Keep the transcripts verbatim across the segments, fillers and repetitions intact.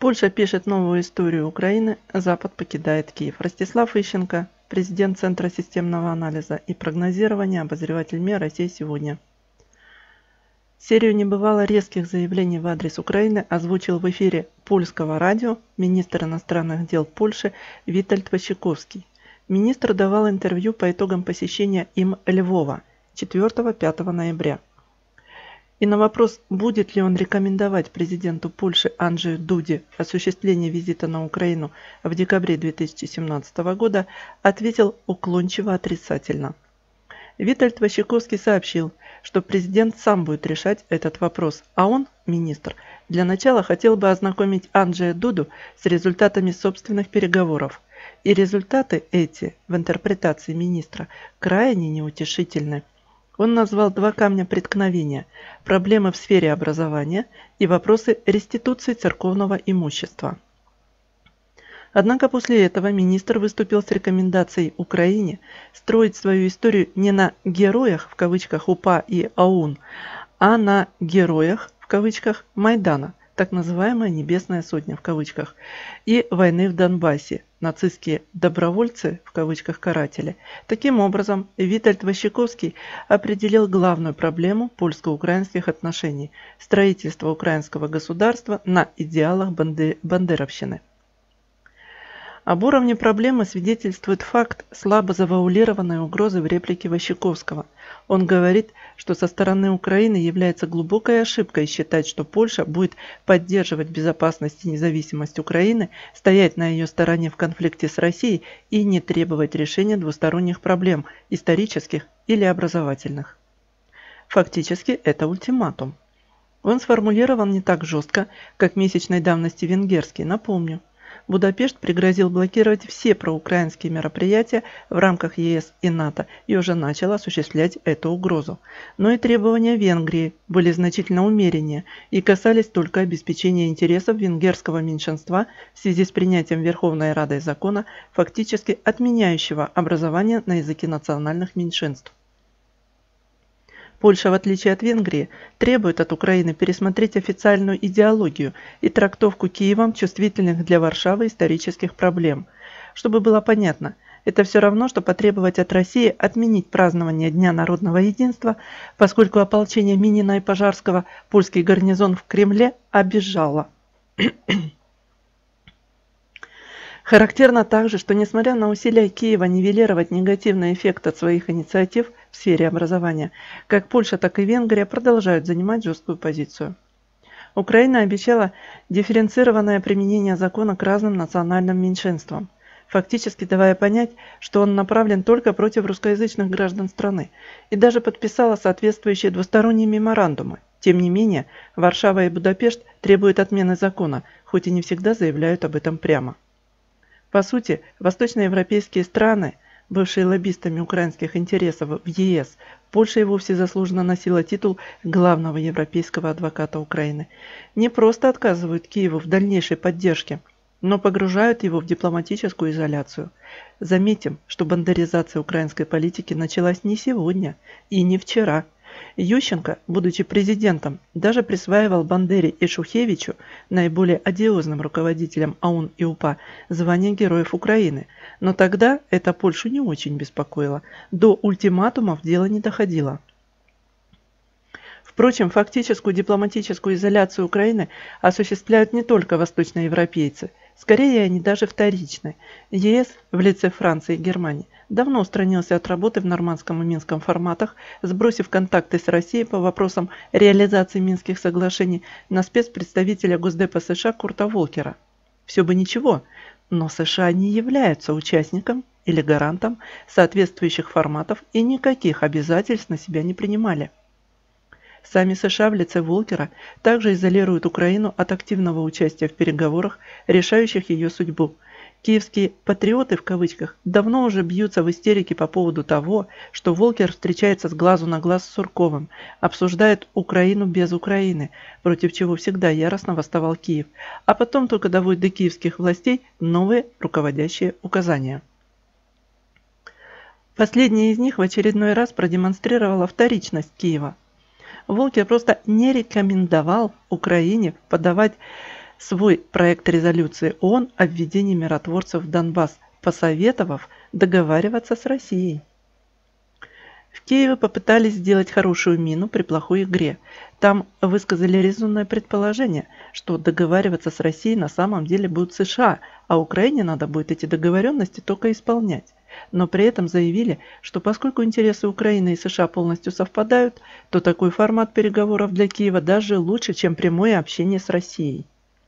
Польша пишет новую историю Украины, Запад покидает Киев. Ростислав Ищенко, президент Центра системного анализа и прогнозирования, обозреватель МИА «Россия сегодня». Серию небывало резких заявлений в адрес Украины озвучил в эфире польского радио министр иностранных дел Польши Витальд Ващекowski. Министр давал интервью по итогам посещения им Львова четвёртого-пятого ноября. И на вопрос, будет ли он рекомендовать президенту Польши Анджею Дуде осуществление визита на Украину в декабре две тысячи семнадцатого года, ответил уклончиво отрицательно. Витальд Ващекowski сообщил, что президент сам будет решать этот вопрос, а он, министр, для начала хотел бы ознакомить Анджея Дуду с результатами собственных переговоров. И результаты эти, в интерпретации министра, крайне неутешительны. Он назвал два камня преткновения – проблемы в сфере образования и вопросы реституции церковного имущества. Однако после этого министр выступил с рекомендацией Украине строить свою историю не на «героях» в кавычках УПА и АУН, а на «героях» в кавычках Майдана, так называемая «Небесная сотня» в кавычках, и войны в Донбассе, нацистские «добровольцы» в кавычках «каратели». Таким образом, Витальд Ващекowski определил главную проблему польско-украинских отношений – строительство украинского государства на идеалах бандеровщины. Об уровне проблемы свидетельствует факт слабо завуалированной угрозы в реплике Ващекowskiego. Он говорит, что со стороны Украины является глубокой ошибкой считать, что Польша будет поддерживать безопасность и независимость Украины, стоять на ее стороне в конфликте с Россией и не требовать решения двусторонних проблем, исторических или образовательных. Фактически это ультиматум. Он сформулирован не так жестко, как месячной давности венгерский, напомню. Будапешт пригрозил блокировать все проукраинские мероприятия в рамках ЕС и НАТО и уже начал осуществлять эту угрозу. Но и требования Венгрии были значительно умереннее и касались только обеспечения интересов венгерского меньшинства в связи с принятием Верховной Радой закона, фактически отменяющего образование на языке национальных меньшинств. Польша, в отличие от Венгрии, требует от Украины пересмотреть официальную идеологию и трактовку Киевом чувствительных для Варшавы исторических проблем. Чтобы было понятно, это все равно, что потребовать от России отменить празднование Дня народного единства, поскольку ополчение Минина и Пожарского польский гарнизон в Кремле обижало. Характерно также, что несмотря на усилия Киева нивелировать негативный эффект от своих инициатив в сфере образования, как Польша, так и Венгрия продолжают занимать жесткую позицию. Украина обещала дифференцированное применение закона к разным национальным меньшинствам, фактически давая понять, что он направлен только против русскоязычных граждан страны, и даже подписала соответствующие двусторонние меморандумы. Тем не менее, Варшава и Будапешт требуют отмены закона, хоть и не всегда заявляют об этом прямо. По сути, восточноевропейские страны, бывшие лоббистами украинских интересов в ЕС, Польша и вовсе заслуженно носила титул главного европейского адвоката Украины, не просто отказывают Киеву в дальнейшей поддержке, но погружают его в дипломатическую изоляцию. Заметим, что бандеризация украинской политики началась не сегодня и не вчера. Ющенко, будучи президентом, даже присваивал Бандере и Шухевичу, наиболее одиозным руководителям АУН и УПА, звание Героев Украины. Но тогда это Польшу не очень беспокоило. До ультиматумов дело не доходило. Впрочем, фактическую дипломатическую изоляцию Украины осуществляют не только восточноевропейцы. Скорее, они даже вторичны. ЕС в лице Франции и Германии давно устранился от работы в нормандском и минском форматах, сбросив контакты с Россией по вопросам реализации Минских соглашений на спецпредставителя Госдепа США Курта Волкера. Все бы ничего, но США не являются участником или гарантом соответствующих форматов и никаких обязательств на себя не принимали. Сами США в лице Волкера также изолируют Украину от активного участия в переговорах, решающих ее судьбу. Киевские «патриоты» в кавычках давно уже бьются в истерике по поводу того, что Волкер встречается с глазу на глаз с Сурковым, обсуждает Украину без Украины, против чего всегда яростно восставал Киев, а потом только доводит до киевских властей новые руководящие указания. Последняя из них в очередной раз продемонстрировала вторичность Киева. Волкер просто не рекомендовал Украине подавать свой проект резолюции ООН о введении миротворцев в Донбасс, посоветовав договариваться с Россией. В Киеве попытались сделать хорошую мину при плохой игре. Там высказали резонное предположение, что договариваться с Россией на самом деле будут США, а Украине надо будет эти договоренности только исполнять. Но при этом заявили, что поскольку интересы Украины и США полностью совпадают, то такой формат переговоров для Киева даже лучше, чем прямое общение с Россией.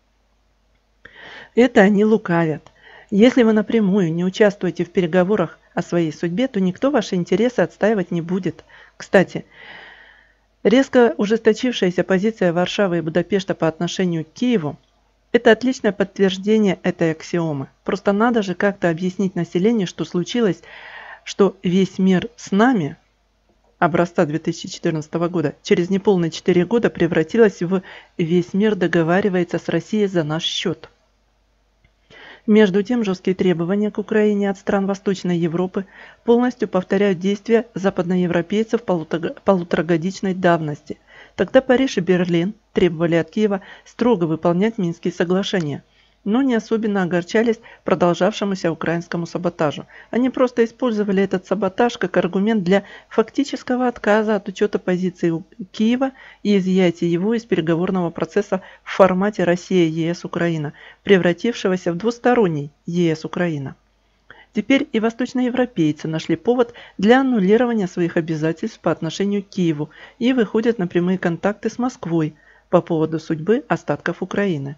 Это они лукавят. Если вы напрямую не участвуете в переговорах о своей судьбе, то никто ваши интересы отстаивать не будет. Кстати, резко ужесточившаяся позиция Варшавы и Будапешта по отношению к Киеву – это отличное подтверждение этой аксиомы. Просто надо же как-то объяснить населению, что случилось, что весь мир с нами, образца две тысячи четырнадцатого года, через неполные четыре года превратилась в «весь мир договаривается с Россией за наш счет». Между тем, жесткие требования к Украине от стран Восточной Европы полностью повторяют действия западноевропейцев полуторагодичной давности. Тогда Париж и Берлин требовали от Киева строго выполнять Минские соглашения, но не особенно огорчались продолжавшемуся украинскому саботажу. Они просто использовали этот саботаж как аргумент для фактического отказа от учета позиции Киева и изъятия его из переговорного процесса в формате Россия-ЕС-Украина, превратившегося в двусторонний ЕС-Украина. Теперь и восточноевропейцы нашли повод для аннулирования своих обязательств по отношению к Киеву и выходят на прямые контакты с Москвой по поводу судьбы остатков Украины.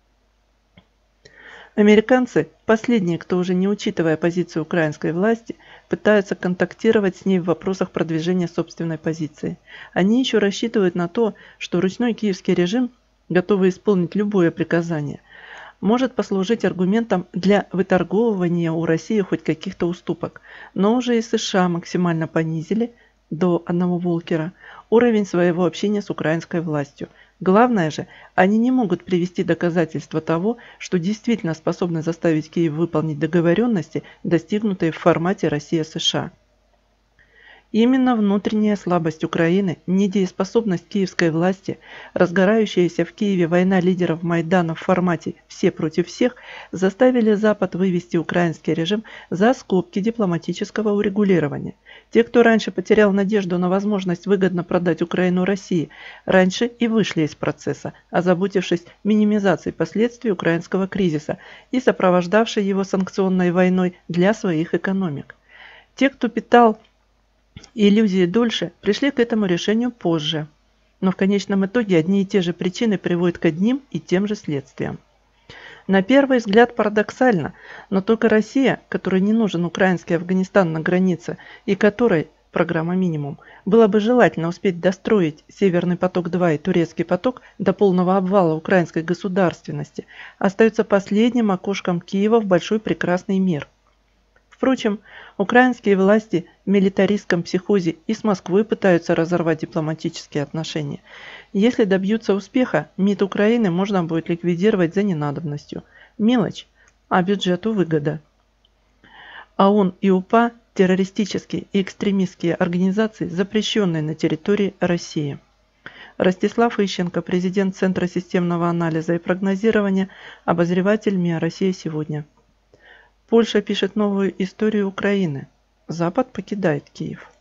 Американцы, последние, кто уже не учитывая позицию украинской власти, пытаются контактировать с ней в вопросах продвижения собственной позиции. Они еще рассчитывают на то, что ручной киевский режим, готовый исполнить любое приказание, может послужить аргументом для выторговывания у России хоть каких-то уступок. Но уже и США максимально понизили до одного Волкера уровень своего общения с украинской властью. Главное же, они не могут привести доказательства того, что действительно способны заставить Киев выполнить договоренности, достигнутые в формате Россия-США. Именно внутренняя слабость Украины, недееспособность киевской власти, разгорающаяся в Киеве война лидеров Майдана в формате «все против всех» заставили Запад вывести украинский режим за скобки дипломатического урегулирования. Те, кто раньше потерял надежду на возможность выгодно продать Украину России, раньше и вышли из процесса, озаботившись минимизацией последствий украинского кризиса и сопровождавшей его санкционной войной для своих экономик. Те, кто питал иллюзии дольше, пришли к этому решению позже. Но в конечном итоге одни и те же причины приводят к одним и тем же следствиям. На первый взгляд парадоксально, но только Россия, которой не нужен украинский Афганистан на границе и которой, программа минимум, было бы желательно успеть достроить Северный поток-два и Турецкий поток до полного обвала украинской государственности, остается последним окошком Киева в большой прекрасный мир. Впрочем, украинские власти в милитаристском психозе и с Москвой пытаются разорвать дипломатические отношения. Если добьются успеха, МИД Украины можно будет ликвидировать за ненадобностью. Мелочь, а бюджету выгода. ООН и УПА – террористические и экстремистские организации, запрещенные на территории России. Ростислав Ищенко, президент Центра системного анализа и прогнозирования, обозреватель МИА «Россия сегодня». Польша пишет новую историю Украины. Запад покидает Киев.